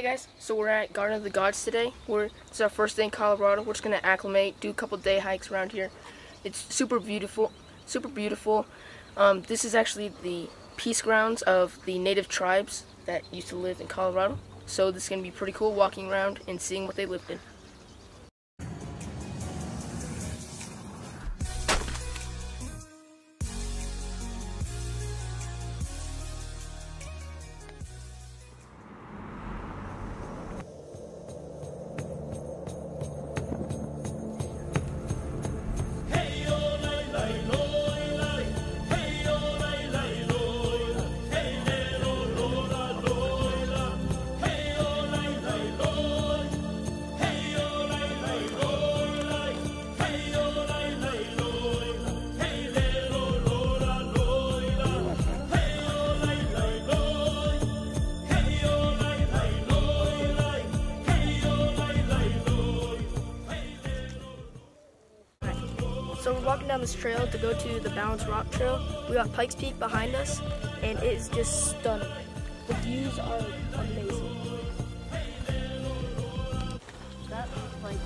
guys, so we're at Garden of the Gods today. It's our first day in Colorado. We're just gonna acclimate, do a couple day hikes around here. It's super beautiful, super beautiful. This is actually the peace grounds of the native tribes that used to live in Colorado. So this is gonna be pretty cool walking around and seeing what they lived in. So we're walking down this trail to go to the Balance Rock Trail. We got Pikes Peak behind us, and it is just stunning. The views are amazing. That looks like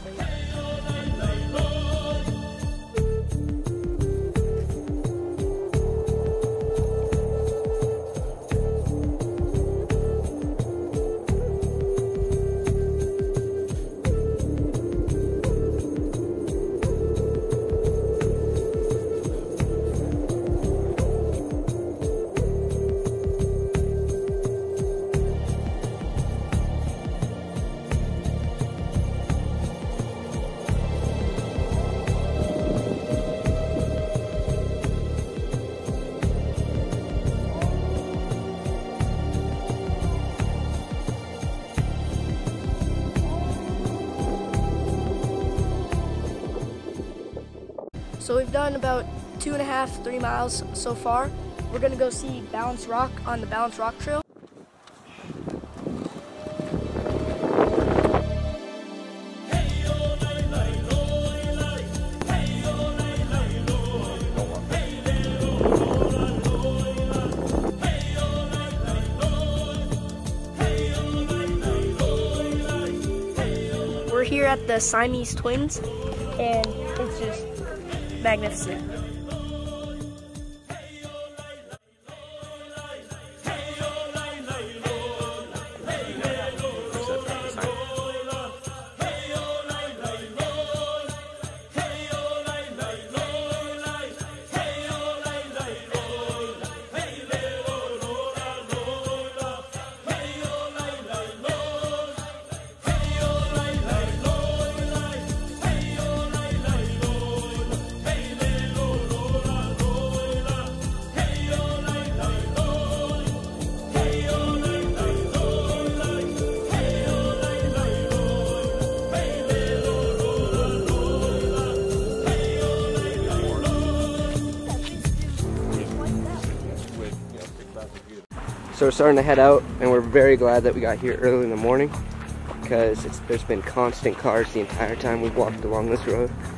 So we've done about 2.5, 3 miles so far. We're gonna go see Balance Rock on the Balance Rock Trail. We're here at the Siamese Twins, and it's just magnificent. So we're starting to head out, and we're very glad that we got here early in the morning because there's been constant cars the entire time we've walked along this road.